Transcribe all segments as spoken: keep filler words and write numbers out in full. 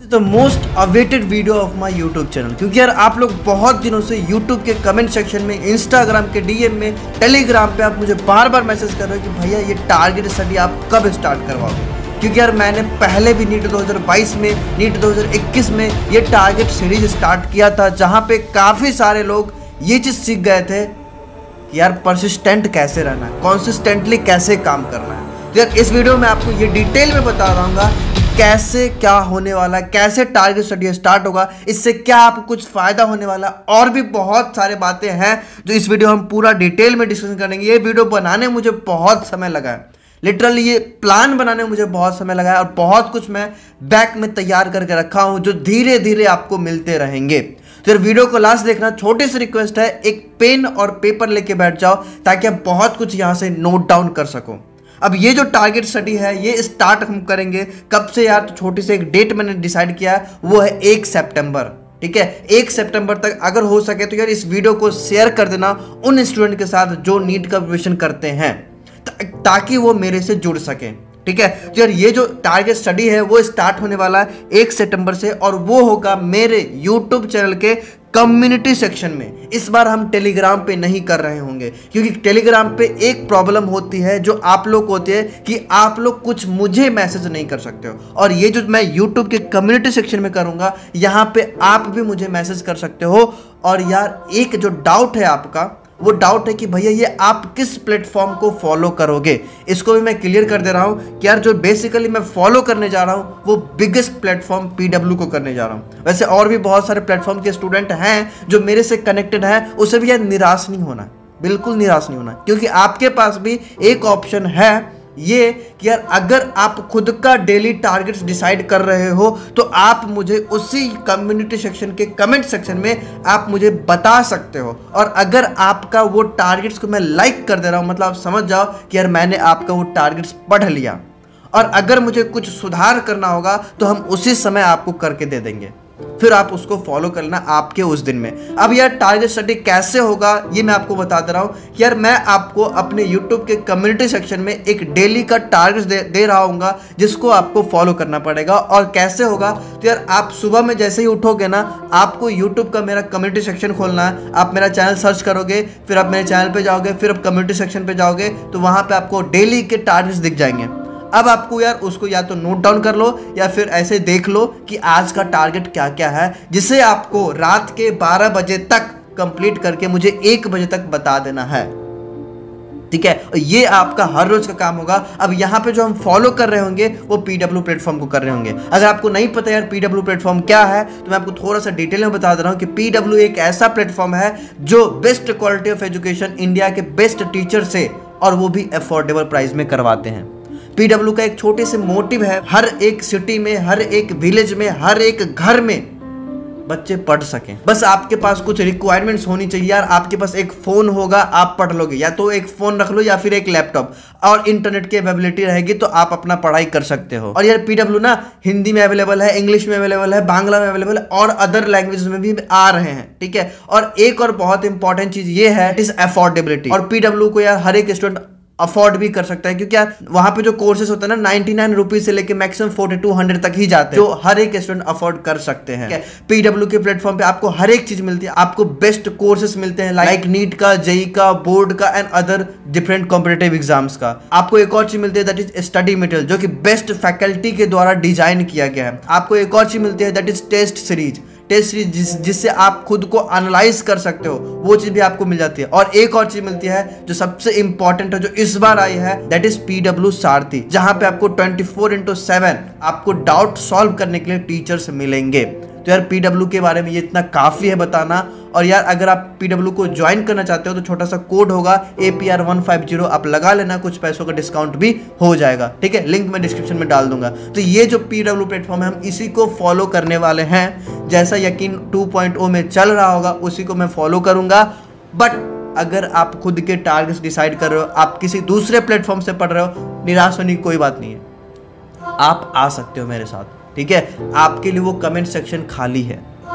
The most awaited video of my YouTube channel, क्योंकि यार आप लोग बहुत दिनों से यूट्यूब के कमेंट सेक्शन में, इंस्टाग्राम के डीएम में, टेलीग्राम पे आप मुझे बार बार मैसेज कर रहे हो कि भैया ये टारगेट स्टडी आप कब स्टार्ट करवाओगे। क्योंकि यार मैंने पहले भी नीट दो हज़ार बाईस में, नीट दो हज़ार इक्कीस में ये टारगेट सीरीज स्टार्ट किया था, जहाँ पे काफ़ी सारे लोग ये चीज़ सीख गए थे कि यार परसिस्टेंट कैसे रहना है, कॉन्सिस्टेंटली कैसे काम करना है। तो यार इस वीडियो में आपको ये डिटेल में बता रहा हूँ कैसे क्या होने वाला है, कैसे टारगेट स्टडी स्टार्ट होगा, इससे क्या आपको कुछ फायदा होने वाला, और भी बहुत सारे बातें हैं जो इस वीडियो हम पूरा डिटेल में डिस्कशन करेंगे। ये वीडियो बनाने में मुझे बहुत समय लगा है, लिटरली ये प्लान बनाने में मुझे बहुत समय लगा है, और बहुत कुछ मैं बैक में तैयार करके रखा हूँ जो धीरे धीरे आपको मिलते रहेंगे। तो यार वीडियो को लास्ट देखना। छोटी सी रिक्वेस्ट है, एक पेन और पेपर लेके बैठ जाओ ताकि आप बहुत कुछ यहाँ से नोट डाउन कर सको। अब ये जो टारगेट स्टडी है ये स्टार्ट हम करेंगे कब से यार, तो छोटी सी एक डेट मैंने डिसाइड किया है, वो है एक सितंबर। ठीक है, एक सितंबर तक अगर हो सके तो यार इस वीडियो को शेयर कर देना उन स्टूडेंट के साथ जो नीट का प्रिपरेशन करते हैं, ताकि वो मेरे से जुड़ सके। ठीक है, तो यार ये जो टारगेट स्टडी है वो स्टार्ट होने वाला है एक सितंबर से, और वो होगा मेरे यूट्यूब चैनल के कम्युनिटी सेक्शन में। इस बार हम टेलीग्राम पे नहीं कर रहे होंगे, क्योंकि टेलीग्राम पे एक प्रॉब्लम होती है जो आप लोग को होती है कि आप लोग कुछ मुझे मैसेज नहीं कर सकते हो, और ये जो मैं यूट्यूब के कम्युनिटी सेक्शन में करूंगा यहाँ पे आप भी मुझे मैसेज कर सकते हो। और यार एक जो डाउट है आपका, वो डाउट है कि भैया ये आप किस प्लेटफॉर्म को फॉलो करोगे, इसको भी मैं क्लियर कर दे रहा हूँ कि यार जो बेसिकली मैं फॉलो करने जा रहा हूँ वो बिगेस्ट प्लेटफॉर्म पीडब्ल्यू को करने जा रहा हूँ। वैसे और भी बहुत सारे प्लेटफॉर्म के स्टूडेंट हैं जो मेरे से कनेक्टेड हैं, उसे भी यार निराश नहीं होना, बिल्कुल निराश नहीं होना, क्योंकि आपके पास भी एक ऑप्शन है ये कि यार अगर आप खुद का डेली टारगेट्स डिसाइड कर रहे हो तो आप मुझे उसी कम्युनिटी सेक्शन के कमेंट सेक्शन में आप मुझे बता सकते हो। और अगर आपका वो टारगेट्स को मैं लाइक कर दे रहा हूँ, मतलब आप समझ जाओ कि यार मैंने आपका वो टारगेट्स पढ़ लिया, और अगर मुझे कुछ सुधार करना होगा तो हम उसी समय आपको करके दे देंगे, फिर आप उसको फॉलो करना आपके उस दिन में। अब यार टारगेट स्टडी कैसे होगा ये मैं आपको बता दे रहा हूँ कि यार मैं आपको अपने यूट्यूब के कम्युनिटी सेक्शन में एक डेली का टारगेट दे, दे रहा हूँगा जिसको आपको फॉलो करना पड़ेगा। और कैसे होगा, तो यार आप सुबह में जैसे ही उठोगे ना, आपको यूट्यूब का मेरा कम्युनिटी सेक्शन खोलना है, आप मेरा चैनल सर्च करोगे, फिर आप मेरे चैनल पर जाओगे, फिर आप कम्युनिटी सेक्शन पर जाओगे तो वहाँ पर आपको डेली के टारगेट्स दिख जाएंगे। अब आपको यार उसको या तो नोट डाउन कर लो या फिर ऐसे देख लो कि आज का टारगेट क्या क्या है, जिसे आपको रात के बारह बजे तक कंप्लीट करके मुझे एक बजे तक बता देना है। ठीक है, ये आपका हर रोज का काम होगा। अब यहाँ पे जो हम फॉलो कर रहे होंगे वो पीडब्ल्यू प्लेटफॉर्म को कर रहे होंगे। अगर आपको नहीं पता यार पीडब्ल्यू प्लेटफॉर्म क्या है तो मैं आपको थोड़ा सा डिटेल में बता दे रहा हूँ कि पीडब्ल्यू एक ऐसा प्लेटफॉर्म है जो best quality of education India के बेस्ट टीचर से, और वो भी अफोर्डेबल प्राइस में करवाते हैं। पीडब्ल्यू का एक छोटे से मोटिव है, हर एक सिटी में, हर एक विलेज में, हर एक घर में बच्चे पढ़ सकें। बस आपके पास कुछ रिक्वायरमेंट्स होनी चाहिए यार। आपके पास एक फोन होगा, आप पढ़ लोगे, या तो एक फोन रख लो या फिर एक लैपटॉप, और इंटरनेट की अवेलेबिलिटी रहेगी तो आप अपना पढ़ाई कर सकते हो। और यार पीडब्ल्यू ना हिंदी में अवेलेबल है, इंग्लिश में अवेलेबल है, बांग्ला में अवेलेबल है, और अदर लैंग्वेज में भी आ रहे हैं। ठीक है, और एक और बहुत इंपॉर्टेंट चीज ये है, इट इज अफोर्डेबिलिटी। और पीडब्ल्यू को यार हर एक स्टूडेंट अफोर्ड भी कर सकता है, क्योंकि यार वहां पे जो कोर्सेज होता है ना नाइनटी नाइन रुपीज से लेके मैक्सिमम फोर्टी टू हंड्रेड तक ही जाते हैं, जो हर एक स्टूडेंट अफोर्ड कर सकते हैं। पीडब्ल्यू के प्लेटफॉर्म पे आपको हर एक चीज मिलती है, आपको बेस्ट कोर्सेज मिलते हैं लाइक नीट का, जेई का, बोर्ड का and other different competitive exams का। आपको एक और चीज मिलती है दैट इज स्टडी मटेरियल, जो कि बेस्ट फैकल्टी के द्वारा डिजाइन किया गया है। आपको एक और चीज मिलती है that is test series, test series जिस, जिससे आप खुद को एनालाइज कर सकते हो, वो चीज भी आपको मिल जाती है। और एक और चीज मिलती है जो सबसे इंपॉर्टेंट है, जो इस बार आई है, दैट इज पीडब्ल्यू सारथी, जहां पे आपको ट्वेंटी फोर इंटू सेवन आपको डाउट सॉल्व करने के लिए टीचर्स मिलेंगे। तो यार पीडब्ल्यू के बारे में ये इतना काफी है बताना। और यार अगर आप पीडब्ल्यू को ज्वाइन करना चाहते हो तो छोटा सा कोड होगा A P R one five zero, आप लगा लेना, कुछ पैसों का डिस्काउंट भी हो जाएगा। ठीक है, लिंक मैं डिस्क्रिप्शन में डाल दूंगा। तो ये जो पीडब्ल्यू प्लेटफॉर्म है हम इसी को फॉलो करने वाले हैं। जैसा यकीन टू पॉइंट ओ में चल रहा होगा उसी को मैं फॉलो करूंगा। बट अगर आप खुद के टारगेट्स डिसाइड कर रहे हो, आप किसी दूसरे प्लेटफॉर्म से पढ़ रहे हो, निराश होने की कोई बात नहीं है, आप आ सकते हो मेरे साथ। ठीक है, आपके लिए वो कमेंट सेक्शन खाली है।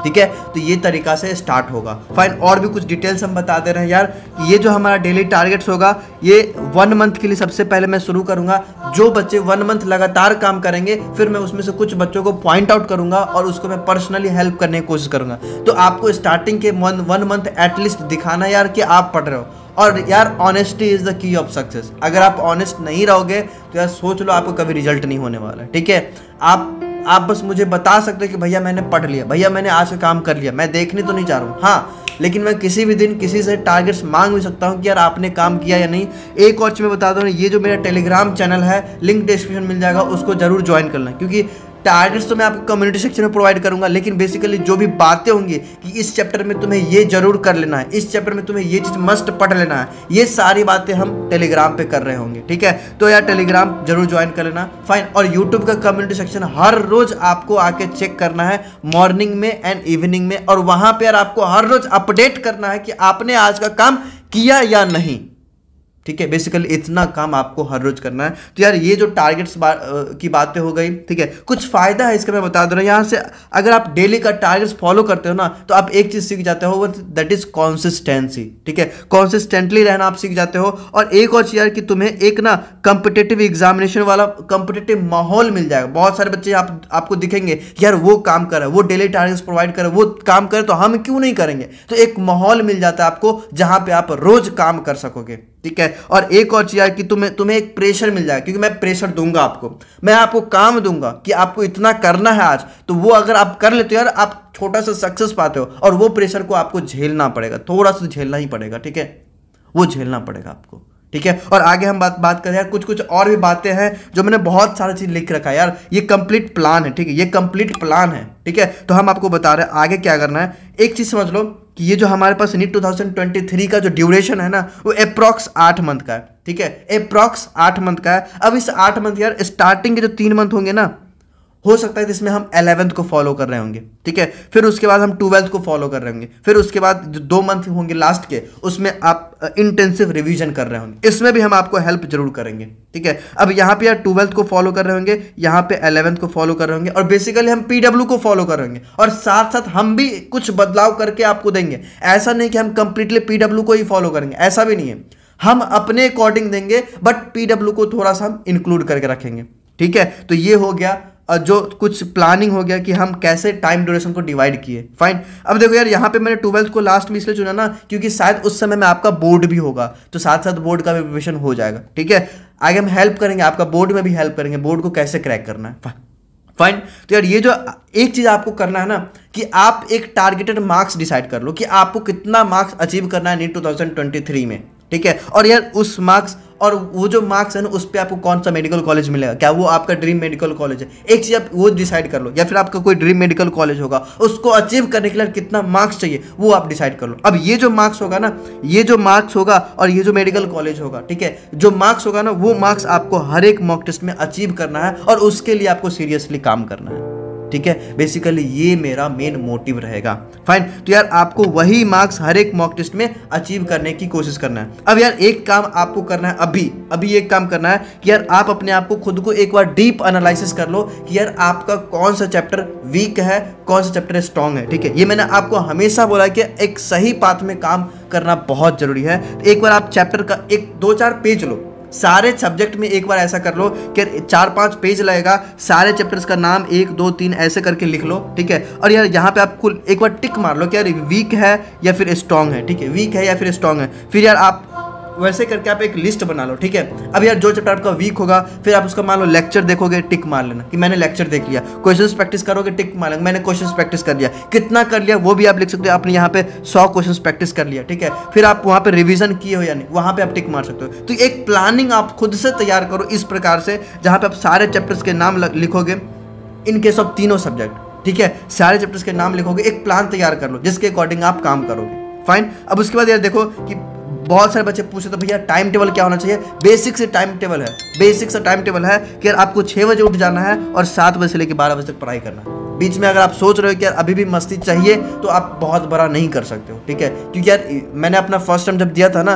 ठीक है। तो ये तरीका से स्टार्ट होगा। फाइन, और भी कुछ डिटेल्स हम बता दे रहे हैं यार कि ये जो हमारा डेली टारगेट्स होगा ये वन मंथ के लिए सबसे पहले मैं शुरू करूंगा। जो बच्चे वन मंथ लगातार काम करेंगे फिर मैं उसमें से कुछ बच्चों को पॉइंट आउट करूंगा और उसको मैं पर्सनली हेल्प करने की कोशिश करूंगा। तो आपको स्टार्टिंग के वन वन मंथ एटलीस्ट दिखाना यार कि आप पढ़ रहे हो। और यार honesty is the key of success. अगर आप ऑनेस्ट नहीं रहोगे तो यार सोच लो आपको कभी रिजल्ट नहीं होने वाला है, ठीक है। आप आप बस मुझे बता सकते हो कि भैया मैंने पढ़ लिया, भैया मैंने आज का काम कर लिया, मैं देखने तो नहीं चाह रहा हूँ, हाँ, लेकिन मैं किसी भी दिन किसी से टारगेट्स मांग भी सकता हूँ कि यार आपने काम किया या नहीं। एक और चीज़ मैं बता दूँ, ये जो मेरा टेलीग्राम चैनल है लिंक डिस्क्रिप्शन मिल जाएगा, उसको जरूर ज्वाइन करना, क्योंकि टारगेट्स तो मैं आपको कम्युनिटी सेक्शन में प्रोवाइड करूंगा, लेकिन बेसिकली जो भी बातें होंगी कि इस चैप्टर में तुम्हें ये जरूर कर लेना है, इस चैप्टर में तुम्हें ये चीज़ मस्ट पढ़ लेना है, ये सारी बातें हम टेलीग्राम पे कर रहे होंगे, ठीक है। तो यार टेलीग्राम जरूर ज्वाइन कर लेना। फाइन, और यूट्यूब का कम्युनिटी सेक्शन हर रोज आपको आके चेक करना है मॉर्निंग में एंड इवनिंग में, और वहां पर यार आपको हर रोज अपडेट करना है कि आपने आज का काम किया या नहीं, ठीक है। बेसिकली इतना काम आपको हर रोज करना है। तो यार ये जो टारगेट्स बा, की बातें हो गई, ठीक है। कुछ फायदा है इसका मैं बता दे रहा हूँ। यहाँ से अगर आप डेली का टारगेट्स फॉलो करते हो ना तो आप एक चीज सीख जाते हो, दैट इज कॉन्सिस्टेंसी, ठीक है। कॉन्सिस्टेंटली रहना आप सीख जाते हो। और एक और चीज यार कि तुम्हें एक ना कॉम्पिटिटिव एग्जामिनेशन वाला कॉम्पिटिटिव माहौल मिल जाएगा। बहुत सारे बच्चे आप, आपको दिखेंगे यार वो काम कर रहा है, वो डेली टारगेट्स प्रोवाइड करे, वो काम करे, तो हम क्यों नहीं करेंगे। तो एक माहौल मिल जाता है आपको जहां पे आप रोज काम कर सकोगे, ठीक है। और एक और चीज यार कि तुम्हें तुम्हें एक प्रेशर मिल जाएगा, क्योंकि मैं प्रेशर दूंगा आपको, मैं आपको काम दूंगा कि आपको इतना करना है आज, तो वो अगर आप कर लेते हो यार आप छोटा सा सक्सेस पाते हो, और वो प्रेशर को आपको झेलना पड़ेगा, थोड़ा सा झेलना ही पड़ेगा, ठीक है, वो झेलना पड़ेगा आपको, ठीक है। और आगे हम बात बात करें यार, कुछ कुछ और भी बातें हैं जो मैंने बहुत सारा चीज लिख रखा है यार। ये कंप्लीट प्लान है, ठीक है, ये कंप्लीट प्लान है, ठीक है। तो हम आपको बता रहे हैं आगे क्या करना है। एक चीज समझ लो कि ये जो हमारे पास नीट दो हज़ार तेईस का जो ड्यूरेशन है ना वो अप्रॉक्स आठ मंथ का है, ठीक है, अप्रॉक्स आठ मंथ का है। अब इस आठ मंथ यार स्टार्टिंग के जो तीन मंथ होंगे ना, हो सकता है जिसमें हम इलेवेंथ को फॉलो कर रहे होंगे, ठीक है, फिर उसके बाद हम ट्वेल्थ को फॉलो कर रहे होंगे, फिर उसके बाद जो दो मंथ होंगे लास्ट के उसमें आप इंटेंसिव रिवीजन कर रहे होंगे, इसमें भी हम आपको हेल्प जरूर करेंगे, ठीक है। अब यहाँ पे यार ट्वेल्थ को फॉलो कर रहे होंगे, यहाँ पे इलेवेंथ को फॉलो कर रहे होंगे, और बेसिकली हम पीडब्ल्यू को फॉलो कर रहे होंगे, और साथ साथ हम भी कुछ बदलाव करके आपको देंगे। ऐसा नहीं कि हम कंप्लीटली पीडब्ल्यू को ही फॉलो करेंगे, ऐसा भी नहीं है, हम अपने अकॉर्डिंग देंगे, बट पीडब्ल्यू को थोड़ा सा हम इंक्लूड करके रखेंगे, ठीक है। तो ये हो गया जो कुछ प्लानिंग हो गया कि हम कैसे टाइम ड्यूरेशन को डिवाइड किए। फाइन, अब देखो यार यहाँ पे मैंने ट्वेल्थ को लास्ट में इसलिए चुना ना क्योंकि शायद उस समय में आपका बोर्ड भी होगा, तो साथ साथ बोर्ड का भी प्रिपरेशन हो जाएगा, ठीक है। आगे हम हेल्प करेंगे, आपका बोर्ड में भी हेल्प करेंगे, बोर्ड को कैसे क्रैक करना है। फाइन, तो यार ये जो एक चीज आपको करना है ना कि आप एक टारगेटेड मार्क्स डिसाइड कर लो कि आपको कितना मार्क्स अचीव करना है नीट दो हज़ार तेईस में, ठीक है। और यार उस मार्क्स और वो जो मार्क्स है ना उस पे आपको कौन सा मेडिकल कॉलेज मिलेगा, क्या वो आपका ड्रीम मेडिकल कॉलेज है, एक चीज आप वो डिसाइड कर लो, या फिर आपका कोई ड्रीम मेडिकल कॉलेज होगा उसको अचीव करने के लिए कितना मार्क्स चाहिए वो आप डिसाइड कर लो। अब ये जो मार्क्स होगा ना, ये जो मार्क्स होगा और ये जो मेडिकल कॉलेज होगा, ठीक है, जो मार्क्स होगा ना वो मार्क्स आपको हर एक मॉक टेस्ट में अचीव करना है, और उसके लिए आपको सीरियसली काम करना है, ठीक है। बेसिकली ये मेरा मेन मोटिव रहेगा। फाइन, तो यार आपको वही मार्क्स हर एक मॉक टेस्ट में अचीव करने की कोशिश करना है। अब यार एक काम आपको करना है, अभी अभी एक काम करना है कि यार आप अपने आप को खुद को एक बार डीप एनालिसिस कर लो कि यार आपका कौन सा चैप्टर वीक है, कौन सा चैप्टर स्ट्रॉन्ग है, ठीक है। ये मैंने आपको हमेशा बोला कि एक सही पाथ में काम करना बहुत जरूरी है। तो एक बार आप चैप्टर का एक दो चार पेज लो, सारे सब्जेक्ट में एक बार ऐसा कर लो कि चार पांच पेज लगेगा, सारे चैप्टर्स का नाम एक दो तीन ऐसे करके लिख लो, ठीक है। और यार यहाँ पे आपको एक बार टिक मार लो कि यार वीक है या फिर स्ट्रांग है, ठीक है, वीक है या फिर स्ट्रांग है। फिर यार आप वैसे करके आप एक लिस्ट बना लो, ठीक है। अब यार जो चैप्टर आपका वीक होगा फिर आप उसका मान लो लेक्चर देखोगे, टिक मार लेना कि मैंने लेक्चर देख लिया। क्वेश्चंस प्रैक्टिस करोगे, टिक मार लेना मैंने क्वेश्चंस प्रैक्टिस कर लिया। कितना कर लिया वो भी आप लिख सकते हो, आपने यहाँ पे सौ क्वेश्चंस प्रैक्टिस कर लिया, ठीक है। फिर आप वहाँ पे रिवीजन किए हो या नहीं, वहाँ पे आप टिक मार सकते हो। तो एक प्लानिंग आप खुद से तैयार करो इस प्रकार से, जहाँ पे आप सारे चैप्टर्स के नाम लिखोगे इन केस ऑफ तीनों सब्जेक्ट, ठीक है, सारे चैप्टर्स के नाम लिखोगे, एक प्लान तैयार कर लो जिसके अकॉर्डिंग आप काम करोगे। फाइन, अब उसके बाद यार देखो कि बहुत सारे बच्चे पूछे तो भैया टाइम टेबल क्या होना चाहिए। बेसिक से टाइम टेबल है, बेसिक से टाइम टेबल है कि यार आपको छः बजे उठ जाना है और सात बजे से लेकर बारह बजे तक पढ़ाई करना है। बीच में अगर आप सोच रहे हो कि यार अभी भी मस्ती चाहिए तो आप बहुत बड़ा नहीं कर सकते हो, ठीक है। क्योंकि यार मैंने अपना फर्स्ट टाइम जब दिया था ना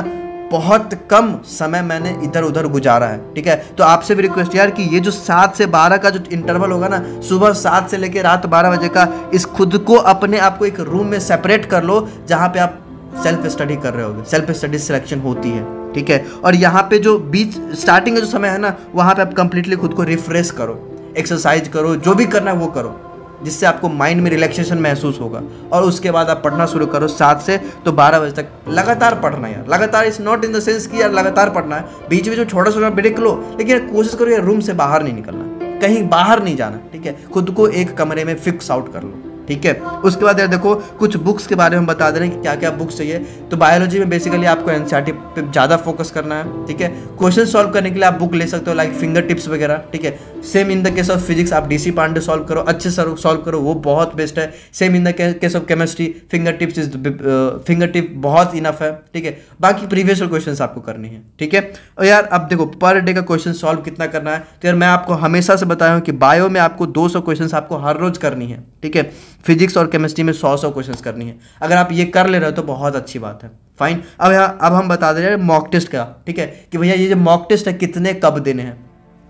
बहुत कम समय मैंने इधर उधर गुजारा है, ठीक है। तो आपसे भी रिक्वेस्ट यार कि ये जो सात से बारह का जो इंटरवल होगा ना, सुबह सात से लेकर रात बारह बजे का, इस खुद को अपने आप को एक रूम में सेपरेट कर लो जहाँ पे आप सेल्फ स्टडी कर रहे होगे, सेल्फ स्टडी सिलेक्शन होती है, ठीक है। और यहाँ पे जो बीच स्टार्टिंग का जो समय है ना, वहाँ पे आप कंप्लीटली खुद को रिफ्रेश करो, एक्सरसाइज करो, जो भी करना है वो करो, जिससे आपको माइंड में रिलैक्सेशन महसूस होगा। और उसके बाद आप पढ़ना शुरू करो सात से तो बारह बजे तक लगातार पढ़ना यार, लगातार। Is not in the sense कि यार लगातार पढ़ना है, बीच बीच में छोटा छोटा ब्रेक लो, लेकिन कोशिश करो यार रूम से बाहर नहीं निकलना, कहीं बाहर नहीं जाना, ठीक है। खुद को एक कमरे में फिक्स आउट कर लो, ठीक है। उसके बाद यार देखो कुछ बुक्स के बारे में बता दे रहे हैं कि क्या क्या बुक्स चाहिए। तो बायोलॉजी में बेसिकली आपको एनसीईआरटी पे ज़्यादा फोकस करना है, ठीक है। क्वेश्चन सॉल्व करने के लिए आप बुक ले सकते हो लाइक फिंगर टिप्स वगैरह, ठीक है। Same in the case of physics आप डीसी पांडे सॉल्व करो, अच्छे से सॉल्व करो, वो बहुत बेस्ट है। Same in the case of chemistry finger tips is finger tip बहुत इनफ है, ठीक है। बाकी प्रीवियस क्वेश्चन आपको करनी है, ठीक है। और यार अब देखो पर डे का क्वेश्चन सॉल्व कितना करना है, तो यार मैं आपको हमेशा से बताया हूँ कि बायो में आपको दो सौ क्वेश्चन आपको हर रोज करनी है, ठीक है। फिजिक्स और केमिस्ट्री में सौ सौ क्वेश्चंस करनी है। अगर आप ये कर ले रहे हो तो बहुत अच्छी बात है, फाइन। अब यहाँ अब हम बता दे रहे हैं मॉक टेस्ट का, ठीक है, कि भैया ये जो मॉक टेस्ट है कितने कब देने हैं।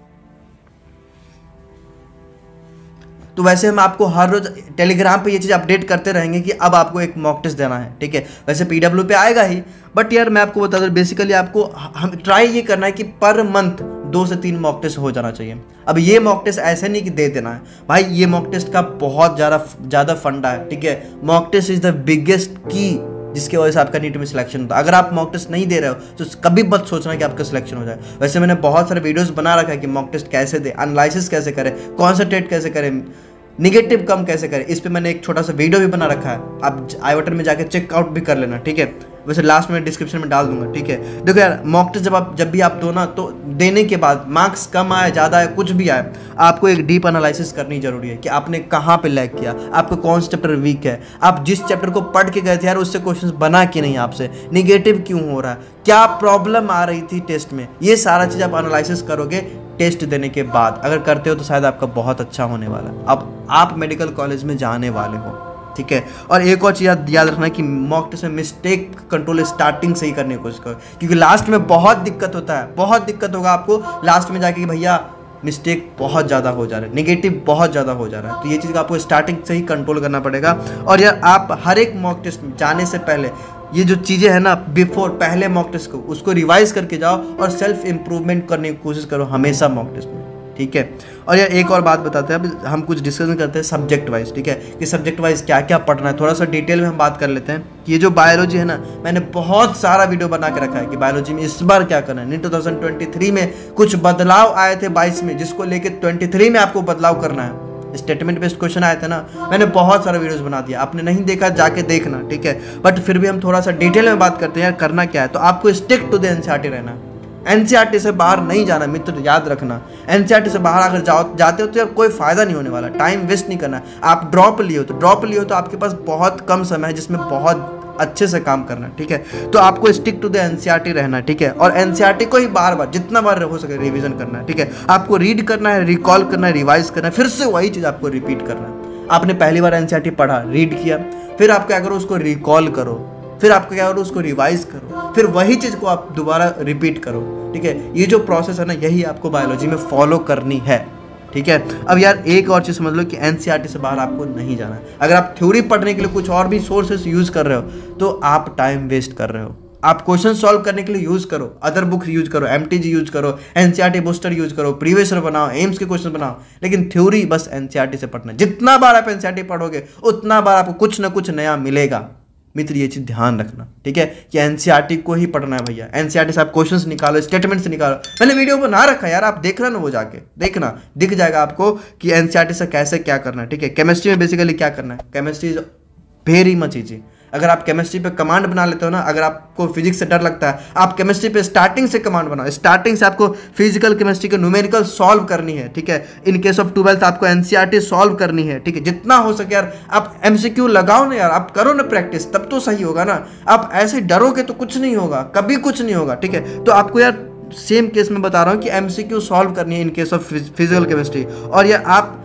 तो वैसे हम आपको हर रोज टेलीग्राम पे ये चीज़ अपडेट करते रहेंगे कि अब आपको एक मॉक टेस्ट देना है, ठीक है। वैसे पीडब्ल्यू पे आएगा ही, बट यार मैं आपको बता दूं बेसिकली आपको हम ट्राई ये करना है कि पर मंथ दो से तीन मॉक टेस्ट हो जाना चाहिए। अब ये मॉक टेस्ट ऐसे नहीं कि दे देना है भाई, ये मॉक टेस्ट का बहुत ज़्यादा ज़्यादा फंडा है, ठीक है। Mock test is the biggest key जिसकी वजह से आपका नीट में सिलेक्शन होता है। अगर आप मॉक टेस्ट नहीं दे रहे हो तो कभी मत सोचना कि आपका सिलेक्शन हो जाए। वैसे मैंने बहुत सारे वीडियोस बना रखा है कि मॉक टेस्ट कैसे दे, एनालिसिस कैसे करें, कॉन्सेंट्रेट कैसे करें, निगेटिव कम कैसे करें, इस पे मैंने एक छोटा सा वीडियो भी बना रखा है, आप आई बटन में जाके चेकआउट भी कर लेना, ठीक है। वैसे लास्ट में डिस्क्रिप्शन में डाल दूंगा, ठीक है। देखो यार मॉक टेस्ट जब आप जब भी आप दो ना, तो देने के बाद मार्क्स कम आए ज़्यादा आए कुछ भी आए, आपको एक डीप एनालिसिस करनी जरूरी है कि आपने कहाँ पे लैग किया, आपका कौन सा चैप्टर वीक है, आप जिस चैप्टर को पढ़ के गए थे यार उससे क्वेश्चन बना कि नहीं, आपसे निगेटिव क्यों हो रहा है, क्या प्रॉब्लम आ रही थी टेस्ट में, ये सारा चीज़ आप एनालिसिस करोगे टेस्ट देने के बाद। अगर करते हो तो शायद आपका बहुत अच्छा होने वाला है। अब आप मेडिकल कॉलेज में जाने वाले हो, ठीक है। और एक और चीज़ याद रखना कि मॉक टेस्ट में मिस्टेक कंट्रोल स्टार्टिंग से ही करने की कोशिश करो, क्योंकि लास्ट में बहुत दिक्कत होता है, बहुत दिक्कत होगा आपको लास्ट में जाके कि भैया मिस्टेक बहुत ज़्यादा हो जा रहा है, नेगेटिव बहुत ज़्यादा हो जा रहा है। तो ये चीज़ आपको स्टार्टिंग से ही कंट्रोल करना पड़ेगा। और यार आप हर एक मॉक टेस्ट में जाने से पहले ये जो चीज़ें हैं ना, बिफोर पहले मॉक टेस्ट को उसको रिवाइज करके जाओ और सेल्फ इम्प्रूवमेंट करने की कोशिश करो हमेशा मॉक टेस्ट में, ठीक है। और यार एक और बात बताते हैं, अब हम कुछ डिस्कशन करते हैं सब्जेक्ट वाइज, ठीक है, कि सब्जेक्ट वाइज क्या क्या पढ़ना है, थोड़ा सा डिटेल में हम बात कर लेते हैं। कि ये जो बायोलॉजी है ना, मैंने बहुत सारा वीडियो बना के रखा है कि बायोलॉजी में इस बार क्या करना है। NEET two thousand twenty three में कुछ बदलाव आए थे बाईस में, जिसको लेके ट्वेंटी थ्री में आपको बदलाव करना है। स्टेटमेंट बेस्ड क्वेश्चन आए थे ना, मैंने बहुत सारा वीडियोस बना दिया, आपने नहीं देखा जाके देखना, ठीक है। बट फिर भी हम थोड़ा सा डिटेल में बात करते हैं यार करना क्या है। तो आपको स्टिक टू द एनसीईआरटी रहना, एनसीईआरटी से बाहर नहीं जाना मित्र, याद रखना। एनसीईआरटी से बाहर अगर जाओ जाते हो तो यार कोई फायदा नहीं होने वाला, टाइम वेस्ट नहीं करना। आप ड्रॉप लिए हो तो ड्रॉप लिए हो तो आपके पास बहुत कम समय है जिसमें बहुत अच्छे से काम करना, ठीक है। तो आपको स्टिक टू द एनसीईआरटी रहना, ठीक है। और एनसीईआरटी को ही बार बार जितना बार हो सके रिवीजन करना है, ठीक है। आपको रीड करना है, रिकॉल करना है, रिवाइज करना है, फिर से वही चीज़ आपको रिपीट करना है। आपने पहली बार एनसीईआरटी पढ़ा, रीड किया, फिर आप क्या करो उसको रिकॉल करो, फिर आपको क्या करो उसको रिवाइज करो, फिर वही चीज़ को आप दोबारा रिपीट करो, ठीक है। ये जो प्रोसेस है ना, यही आपको बायोलॉजी में फॉलो करनी है, ठीक है। अब यार एक और चीज़ समझ लो कि एनसीईआरटी से बाहर आपको नहीं जाना है। अगर आप थ्योरी पढ़ने के लिए कुछ और भी सोर्सेस यूज़ कर रहे हो तो आप टाइम वेस्ट कर रहे हो। आप क्वेश्चन सॉल्व करने के लिए यूज़ करो, अदर बुक्स यूज करो, एमटीजी यूज करो, एनसीईआरटी बूस्टर यूज करो, प्रीवियस ईयर बनाओ, एम्स के क्वेश्चन बनाओ, लेकिन थ्योरी बस एनसीईआरटी से पढ़ना। जितना बार आप एनसीईआरटी पढ़ोगे उतना बार आपको कुछ ना कुछ नया मिलेगा मित्र, ये चीज़ ध्यान रखना, ठीक है, कि एनसीईआरटी को ही पढ़ना है भैया। एनसीईआरटी से आप क्वेश्चंस निकालो, स्टेटमेंट से निकालो। मैंने वीडियो बना रखा है यार, आप देखना ना, वो जाके देखना, दिख जाएगा आपको कि एनसीईआरटी से कैसे क्या करना है, ठीक है। केमिस्ट्री में बेसिकली क्या करना है, chemistry is very much easy. अगर आप केमिस्ट्री पे कमांड बना लेते हो ना, अगर आपको फिजिक्स से डर लगता है, आप केमिस्ट्री पे स्टार्टिंग से कमांड बनाओ। स्टार्टिंग से आपको फिजिकल केमिस्ट्री के न्यूमेरिकल सॉल्व करनी है, ठीक है। इन केस ऑफ ट्वेल्थ आपको एनसीईआरटी सॉल्व करनी है, ठीक है। जितना हो सके यार आप एमसीक्यू लगाओ ना यार, आप करो ना प्रैक्टिस, तब तो सही होगा ना। आप ऐसे डरोगे तो कुछ नहीं होगा, कभी कुछ नहीं होगा, ठीक है। तो आपको यार सेम केस में बता रहा हूँ कि एमसीक्यू सॉल्व करनी है in case of physical chemistry. और यार आप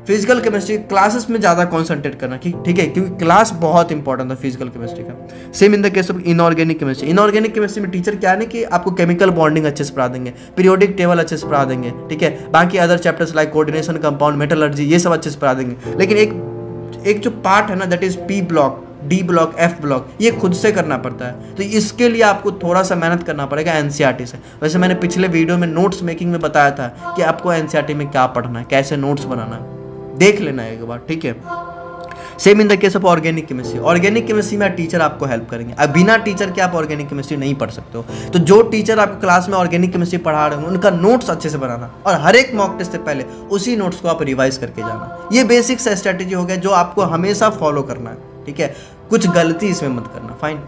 फिजिकल केमिस्ट्री क्लासेस में ज़्यादा कॉन्सेंट्रेट करना, ठीक है, क्योंकि क्लास बहुत इंपॉर्टेंट है फिजिकल केमिस्ट्री का। Same in the case of inorganic chemistry. Inorganic chemistry में टीचर क्या है ना कि आपको केमिकल बॉन्डिंग अच्छे से पढ़ा देंगे, पीरियोडिक टेबल अच्छे से पढ़ा देंगे, ठीक है, बाकी other chapters like coordination, compound, metallurgy, ये सब अच्छे से पढ़ा देंगे। लेकिन एक एक जो पार्ट है ना that is P block, D block, F block, ये खुद से करना पड़ता है। तो इसके लिए आपको थोड़ा सा मेहनत करना पड़ेगा एनसीईआरटी से। वैसे मैंने पिछले वीडियो में नोट्स मेकिंग में बताया था कि आपको एनसीईआरटी में क्या पढ़ना है, कैसे नोट्स बनाना है, देख लेना है एक बार, ठीक है। Same in the case of organic chemistry. Organic chemistry में टीचर आपको हेल्प करेंगे। अब बिना टीचर के आप ऑर्गेनिक केमिस्ट्री नहीं पढ़ सकते हो। तो जो टीचर आपको क्लास में ऑर्गेनिक केमिस्ट्री पढ़ा रहे हैं उनका नोट्स अच्छे से बनाना, और हर एक मॉक टेस्ट से पहले उसी नोट्स को आप रिवाइज करके जाना। ये बेसिक सा स्ट्रेटेजी हो गया जो आपको हमेशा फॉलो करना है, ठीक है, कुछ गलती इसमें मत करना। फाइन।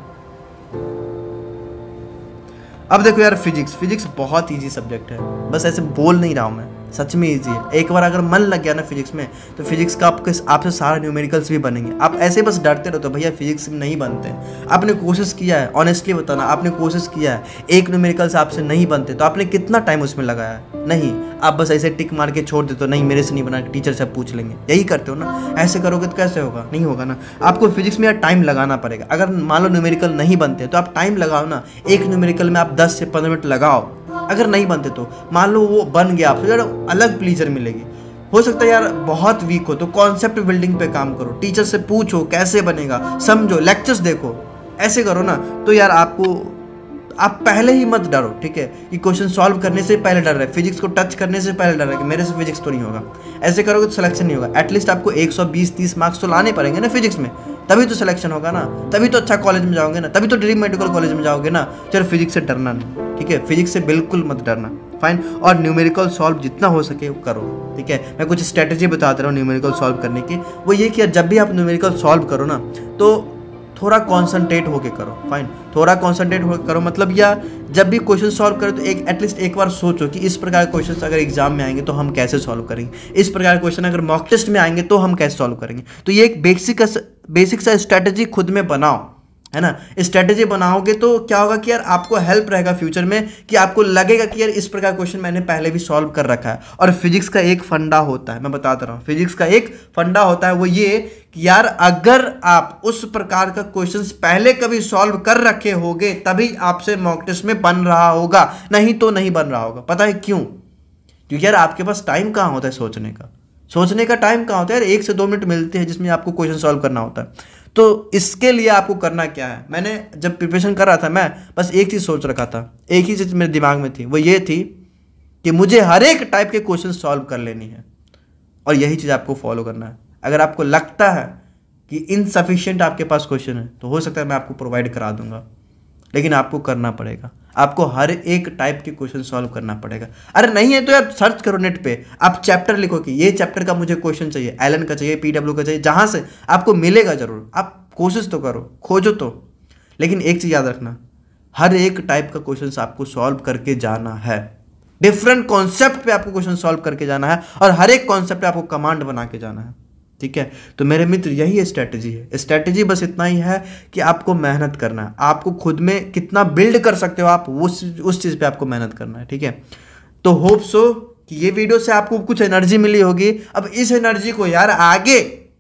अब देखो यार, फिजिक्स फिजिक्स बहुत ईजी सब्जेक्ट है, बस ऐसे बोल नहीं रहा हूँ मैं, सच में इजी है। एक बार अगर मन लग गया ना फिजिक्स में, तो फिजिक्स का आपके आपसे सारे न्यूमेरिकल्स भी बनेंगे। आप ऐसे बस डरते रहते हो भैया फिजिक्स में नहीं बनते। आपने कोशिश किया है, ऑनेस्टली बताना, आपने कोशिश किया है, एक न्यूमेरिकल्स आपसे नहीं बनते, तो आपने कितना टाइम उसमें लगाया है? नहीं, आप बस ऐसे टिक मार के छोड़ देते हो, नहीं मेरे से नहीं बना, टीचर से पूछ लेंगे, यही करते हो ना। ऐसे करोगे तो कैसे होगा? नहीं होगा ना। आपको फिजिक्स में यार टाइम लगाना पड़ेगा। अगर मान लो न्यूमेरिकल नहीं बनते तो आप टाइम लगाओ ना, एक न्यूमेरिकल में आप दस से पंद्रह मिनट लगाओ। अगर नहीं बनते तो मान लो वो बन गया, आपसे यार अलग प्लीजर मिलेगी। हो सकता है यार बहुत वीक हो तो कॉन्सेप्ट बिल्डिंग पे काम करो, टीचर से पूछो कैसे बनेगा, समझो, लेक्चर्स देखो, ऐसे करो ना। तो यार आपको, आप पहले ही मत डरो, ठीक है, कि क्वेश्चन सॉल्व करने से पहले डर रहे, फिजिक्स को टच करने से पहले डर रहे कि मेरे से फिजिक्स तो नहीं होगा। ऐसे करोगे तो सिलेक्शन नहीं होगा। एटलीस्ट आपको एक सौ बीस तीस मार्क्स तो लाने पड़ेंगे ना फिजिक्स में, तभी तो सिलेक्शन होगा ना, तभी तो अच्छा कॉलेज में जाओगे ना, तभी तो ड्रीम मेडिकल कॉलेज में जाओगे ना। चलो फिजिक्स से डरना नहीं, ठीक है, फिजिक्स से बिल्कुल मत डरना। फाइन। और न्यूमेरिकल सॉल्व जितना हो सके वो करो, ठीक है। मैं कुछ स्ट्रेटेजी बता दे रहा हूँ न्यूमेरिकल सॉल्व करने की। वो ये कि जब भी आप न्यूमेरिकल सॉल्व करो ना, तो थोड़ा कॉन्सेंट्रेट होके करो। फाइन, थोड़ा कॉन्सेंट्रेट होकर करो, मतलब या जब भी क्वेश्चन सॉल्व करो तो एक एटलीस्ट एक बार सोचो कि इस प्रकार के क्वेश्चन अगर एग्जाम में आएंगे तो हम कैसे सॉल्व करेंगे, इस प्रकार के क्वेश्चन अगर मॉक टेस्ट में आएंगे तो हम कैसे सॉल्व करेंगे। तो ये एक बेसिक बेसिक सा स्ट्रेटेजी खुद में बनाओ, है ना। स्ट्रेटेजी बनाओगे तो क्या होगा कि यार आपको हेल्प रहेगा फ्यूचर में, कि आपको लगेगा कि यार इस प्रकार क्वेश्चन मैंने पहले भी सॉल्व कर रखा है। और फिजिक्स का एक फंडा होता है, मैं बताता रहा हूँ, फिजिक्स का एक फंडा होता है, वो ये कि यार अगर आप उस प्रकार का क्वेश्चंस पहले कभी सॉल्व कर रखे होगे तभी आपसे मॉक टेस्ट में बन रहा होगा, नहीं तो नहीं बन रहा होगा। पता है क्यों? क्योंकि यार आपके पास टाइम कहाँ होता है सोचने का, सोचने का टाइम कहाँ होता है यार? एक से दो मिनट मिलते हैं जिसमें आपको क्वेश्चन सॉल्व करना होता है। तो इसके लिए आपको करना क्या है, मैंने जब प्रिपरेशन कर रहा था मैं बस एक चीज़ सोच रखा था, एक ही चीज़ मेरे दिमाग में थी, वो ये थी कि मुझे हर एक टाइप के क्वेश्चन सॉल्व कर लेनी है, और यही चीज़ आपको फॉलो करना है। अगर आपको लगता है कि इनसफिशिएंट आपके पास क्वेश्चन है तो हो सकता है मैं आपको प्रोवाइड करा दूंगा, लेकिन आपको करना पड़ेगा, आपको हर एक टाइप के क्वेश्चन सॉल्व करना पड़ेगा। अरे नहीं है तो यार सर्च करो नेट पे, आप चैप्टर लिखो कि ये चैप्टर का मुझे क्वेश्चन चाहिए, एलन का चाहिए, पीडब्ल्यू का चाहिए, जहां से आपको मिलेगा जरूर, आप कोशिश तो करो, खोजो तो। लेकिन एक चीज याद रखना, हर एक टाइप का क्वेश्चन आपको सॉल्व करके जाना है, डिफरेंट कॉन्सेप्ट पे आपको क्वेश्चन सॉल्व करके जाना है, और हर एक कॉन्सेप्ट पे आपको कमांड बना के जाना है, ठीक है। तो मेरे मित्र यही स्ट्रैटेजी है। स्ट्रैटेजी बस इतना ही है कि आपको मेहनत करना है, आपको खुद में कितना बिल्ड कर सकते हो आप उस उस चीज़ पे आपको मेहनत करना है, ठीक है। तो होप सो कि ये वीडियो से आपको कुछ एनर्जी मिली होगी। अब इस एनर्जी को यार आगे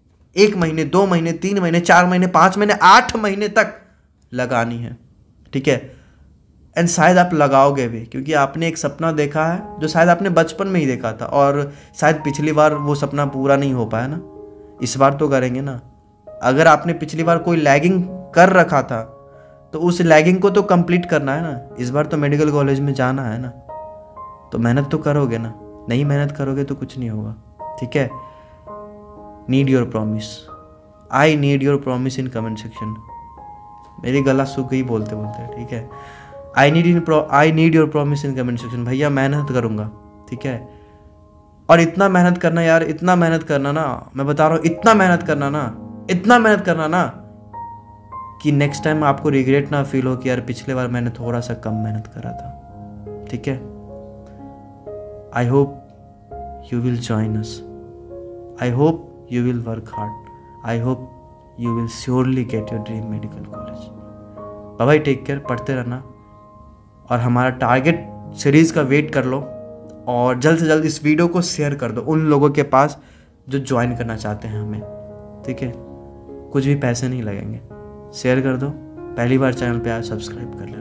एक महीने, दो महीने, तीन महीने, चार महीने, पाँच महीने, आठ महीने तक लगानी है, ठीक है। एंड शायद आप लगाओगे भी, क्योंकि आपने एक सपना देखा है जो शायद आपने बचपन में ही देखा था, और शायद पिछली बार वो सपना पूरा नहीं हो पाया ना, इस बार तो करेंगे ना। अगर आपने पिछली बार कोई लैगिंग कर रखा था तो उस लैगिंग को तो कंप्लीट करना है ना। इस बार तो मेडिकल कॉलेज में जाना है ना, तो मेहनत तो करोगे ना। नहीं मेहनत करोगे तो कुछ नहीं होगा, ठीक है। Need your promise, I need your promise in comment section. मेरी गला सूख गई बोलते बोलते, ठीक है। I need in I need your promise in comment section. भैया मेहनत करूँगा, ठीक है। और इतना मेहनत करना यार, इतना मेहनत करना ना, मैं बता रहा हूँ, इतना मेहनत करना ना, इतना मेहनत करना ना कि नेक्स्ट टाइम आपको रिग्रेट ना फील हो कि यार पिछले बार मैंने थोड़ा सा कम मेहनत करा था, ठीक है। I hope you will join us, I hope you will work hard, I hope you will surely get your dream medical college. Bye bye, take care, पढ़ते रहना, और हमारा टारगेट सीरीज का वेट कर लो, और जल्द से जल्द इस वीडियो को शेयर कर दो उन लोगों के पास जो ज्वाइन करना चाहते हैं हमें, ठीक है। कुछ भी पैसे नहीं लगेंगे, शेयर कर दो, पहली बार चैनल पे आए सब्सक्राइब कर लेना।